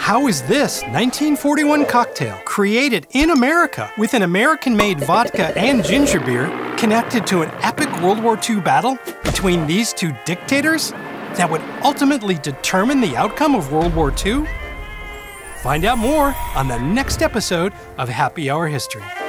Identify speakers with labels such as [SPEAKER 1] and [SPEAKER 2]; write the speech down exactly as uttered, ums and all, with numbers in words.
[SPEAKER 1] How is this nineteen forty-one cocktail, created in America with an American-made vodka and ginger beer, connected to an epic World War Two battle between these two dictators that would ultimately determine the outcome of World War Two? Find out more on the next episode of Happy Hour History.